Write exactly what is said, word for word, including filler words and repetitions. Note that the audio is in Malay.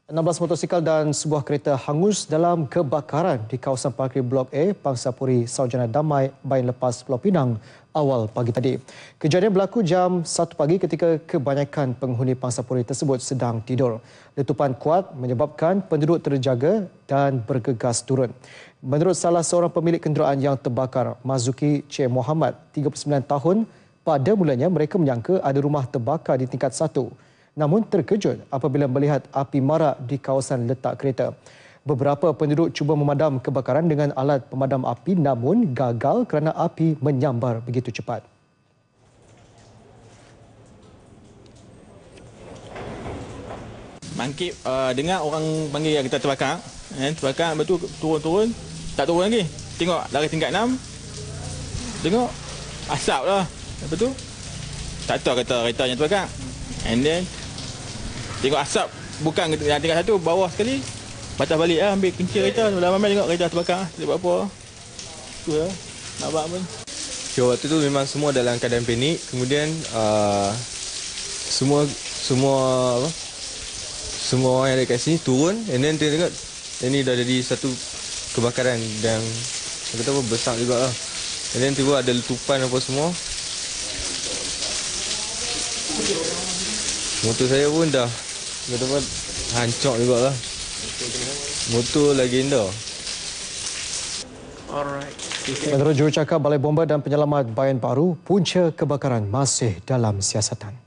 enam belas motosikal dan sebuah kereta hangus dalam kebakaran di kawasan parkir Blok A, Pangsapuri, Sarjana Damai, Bayan Lepas, Pulau Pinang awal pagi tadi. Kejadian berlaku jam satu pagi ketika kebanyakan penghuni Pangsapuri tersebut sedang tidur. Letupan kuat menyebabkan penduduk terjaga dan bergegas turun. Menurut salah seorang pemilik kenderaan yang terbakar, Mazuki C. Muhammad, tiga puluh sembilan tahun, pada mulanya mereka menyangka ada rumah terbakar di tingkat satu. Namun terkejut apabila melihat api marak di kawasan letak kereta. Beberapa penduduk cuba memadam kebakaran dengan alat pemadam api namun gagal kerana api menyambar begitu cepat. Bangkit uh, dengar orang panggil kita terbakar. Eh, terbakar, lepas tu turun-turun. Tak turun lagi. Tengok dari tingkat enam. Tengok asap lah. Lepas tu tak tahu kata kereta yang terbakar. And then tengok asap bukan yang tingkat satu, bawah sekali. Batas balik lah, ambil kencing kereta. Dah ramai tengok kereta terbakar. Dia buat apa? Tu lah. Nak buat pun. Okay, waktu tu memang semua dalam keadaan panik. Kemudian uh, semua semua apa? Semua orang yang ada kat sini turun. And then tengok ini dah jadi satu kebakaran yang kata apa besar juga lah. And then tiba ada letupan apa semua. Motor saya pun dah kata apa hancur juga lah. Motor legenda. Alright. Menurut jurucakap Balai Bomba dan Penyelamat Bayan Baru, punca kebakaran masih dalam siasatan.